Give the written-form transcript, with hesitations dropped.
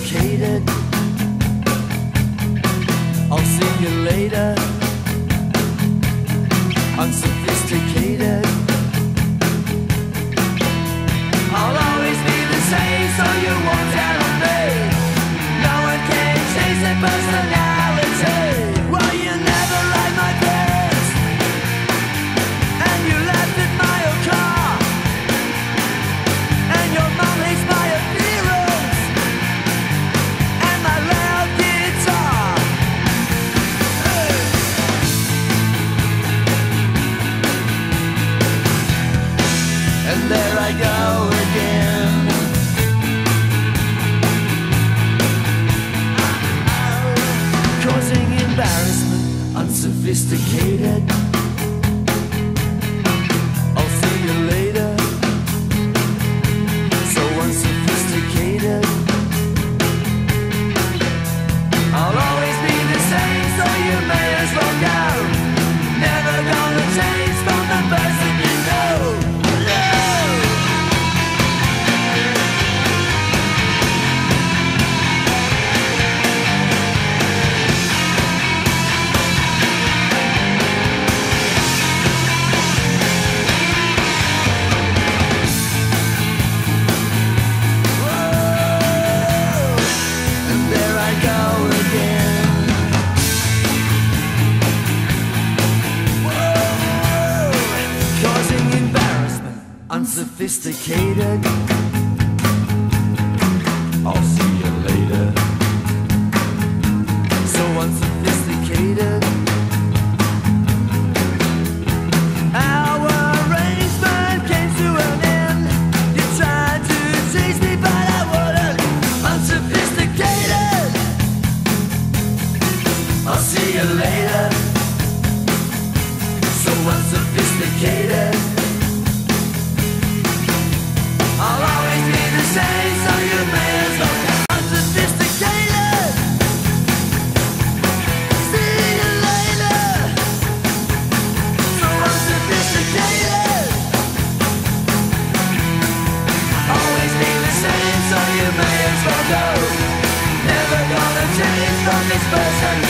unsophisticated. I'll see you later. Unsophisticated. I'll always be the same, so you won't tell me. No one can change their personality. Well, you never liked my parents, and you laughed at my old car, and your mom hates my appearance and my loud guitar. And there I go again, causing embarrassment, unsophisticated. I'll see you later, so unsophisticated. I'll always be the same, so you may as well go. Never gonna change from the person you know. Unsophisticated. I'll see you later. So unsophisticated. Our arrangement came to an end. You tried to tease me, but I wouldn't. Unsophisticated. I'll see you later. So unsophisticated. I'll always be the same, so you may as well be unsophisticated. See you later. So unsophisticated. Always be the same, so you may as well go. Never gonna change from this person.